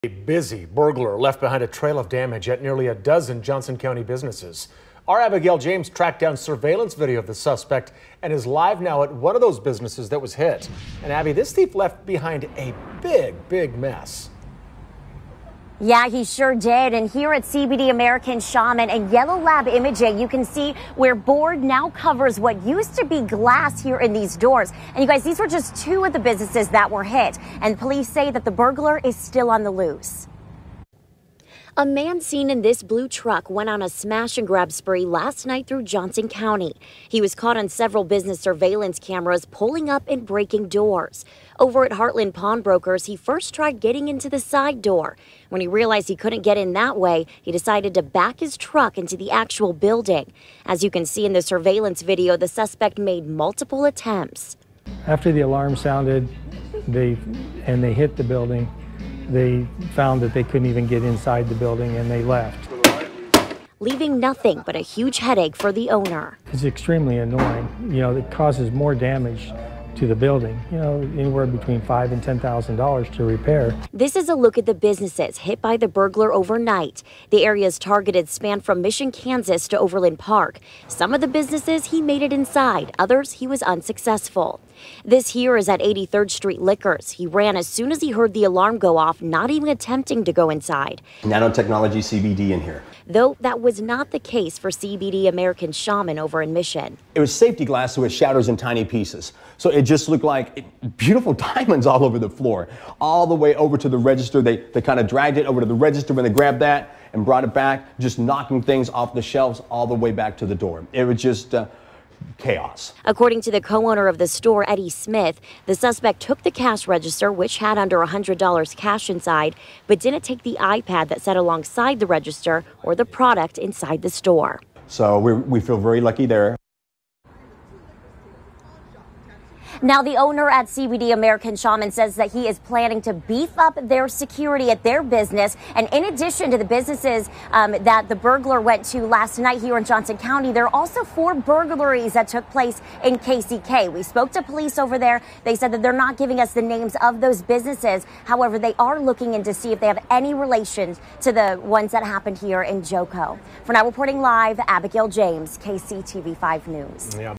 A busy burglar left behind a trail of damage at nearly a dozen Johnson County businesses. Our Abigail James tracked down surveillance video of the suspect and is live now at one of those businesses that was hit. And Abby, this thief left behind a big mess. Yeah, he sure did. And here at CBD American Shaman and Yellow Lab Imaging, you can see where board now covers what used to be glass here in these doors. And you guys, these were just two of the businesses that were hit. And police say that the burglar is still on the loose. A man seen in this blue truck went on a smash and grab spree last night through Johnson County. He was caught on several business surveillance cameras pulling up and breaking doors. Over at Heartland Pawnbrokers, he first tried getting into the side door. When he realized he couldn't get in that way, he decided to back his truck into the actual building. As you can see in the surveillance video, the suspect made multiple attempts. After the alarm sounded, they hit the building. They found that they couldn't even get inside the building and they left. Leaving nothing but a huge headache for the owner. It's extremely annoying. It causes more damage to the building, anywhere between $5,000 and $10,000 to repair. This is a look at the businesses hit by the burglar overnight. The areas targeted span from Mission, Kansas to Overland Park. Some of the businesses he made it inside, others he was unsuccessful. This here is at 83rd Street Liquors. He ran as soon as he heard the alarm go off, not even attempting to go inside. Nanotechnology CBD in here. Though that was not the case for CBD American Shaman over in Mission. It was safety glass, so it shatters in tiny pieces. So it just looked like beautiful diamonds all over the floor, all the way over to the register. They kind of dragged it over to the register when they grabbed that and brought it back, just knocking things off the shelves all the way back to the door. It was just chaos. According to the co-owner of the store, Eddie Smith, the suspect took the cash register, which had under $100 cash inside, but didn't take the iPad that sat alongside the register or the product inside the store. So we feel very lucky there. Now, the owner at CBD American Shaman says that he is planning to beef up their security at their business. And in addition to the businesses that the burglar went to last night here in Johnson County, there are also 4 burglaries that took place in KCK. We spoke to police over there. They said that they're not giving us the names of those businesses. However, they are looking in to see if they have any relation to the ones that happened here in Joco. For now, reporting live, Abigail James, KCTV5 News. Yeah.